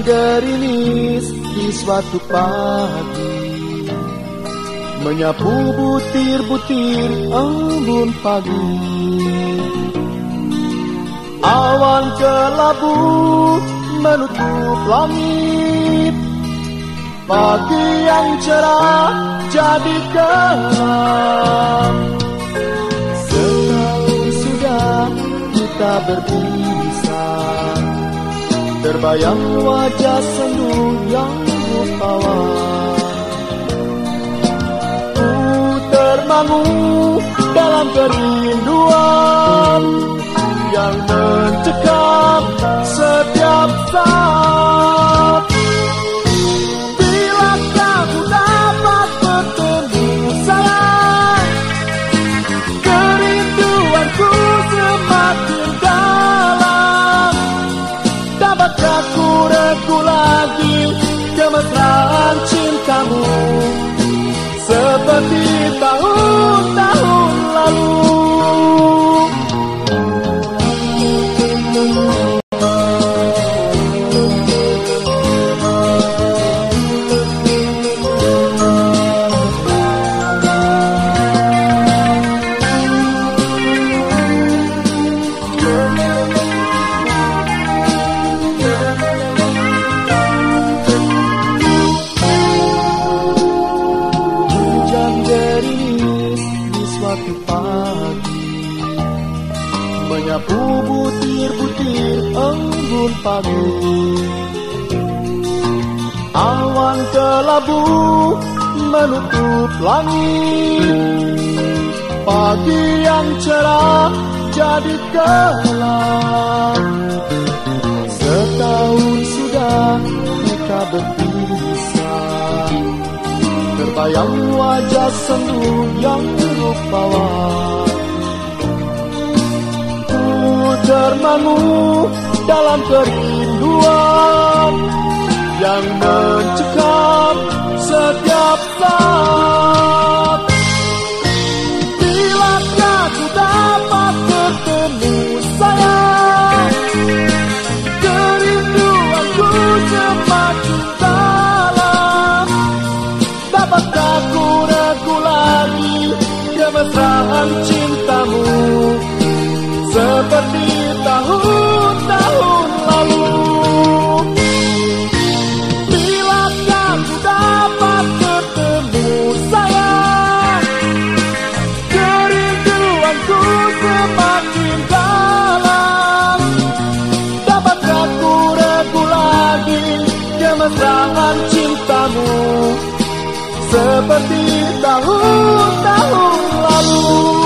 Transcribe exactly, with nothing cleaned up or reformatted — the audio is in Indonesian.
gerimis di suatu pagi, menyapu butir-butir embun pagi. Awan kelabu menutup langit, pagi yang cerah jadi gelap. Setahun sudah kita berpisah, terbayang wajah sendu yang rupawan. Ku termangu dalam kerinduan yang mencekam setiap saat. Bila kamu dapat bertemu sayang, kerinduanku semakin dalam. Dapatkah ku regu lagi kemesraan cintamu seperti tahun-tahun lalu? Suatu pagi, menyapu butir-butir embun pagi. Awan kelabu menutup langit, pagi yang cerah jadi gelap. Setahun sudah kita berpisah, terbayang wajah sendu yang rupawan. Ku termangu dalam kerinduan yang mencekam setiap saat. Bilakah ku dapat bertemu sayang, kerinduanku semakin dalam. Dapatkah ku regu lagi kemesraan cintamu seperti tahun-tahun lalu? Bilakah ku dapat bertemu sayang, kerinduanku semakin dalam. Dapatkah ku regu lagi kemesraan cintamu seperti tahun-tahun lalu?